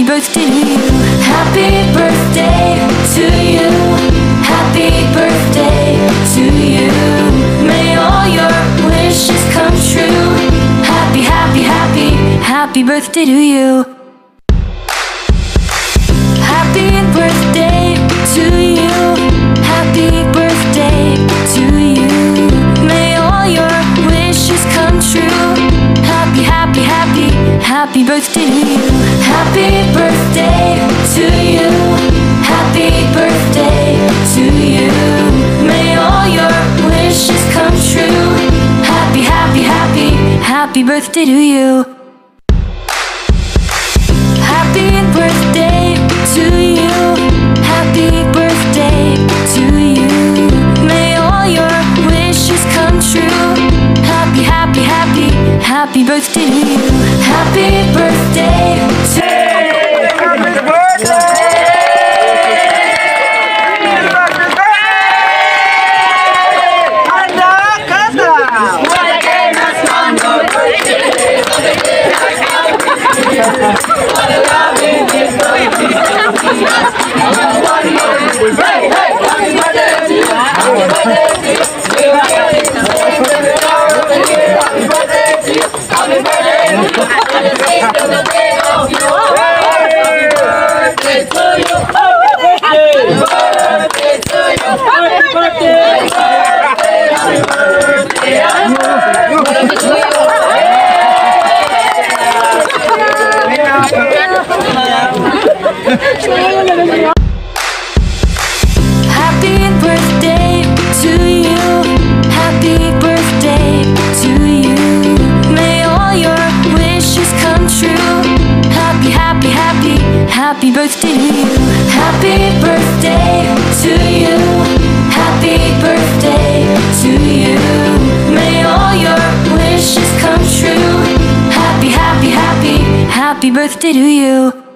birthday to you. Happy birthday to you. Happy birthday to you. May all your wishes come true. Happy, happy, happy, happy birthday to you. Happy birthday to you. Happy birthday to you. May all your wishes come true. Happy, happy, happy, happy birthday to you. Happy birthday to you. Happy birthday to you. May all your wishes come true. Happy, happy, happy, happy birthday to you. Happy birthday to you. Happy birthday to you. May all your wishes come true. Happy, happy, happy, happy birthday to you. Happy birthday to you. Happy birthday to you. Happy birthday to you. May all your wishes come true. Happy, happy, happy, happy birthday to you. Happy birthday to you. Happy birthday to you. May all your wishes come true. Happy, happy, happy, happy birthday to you.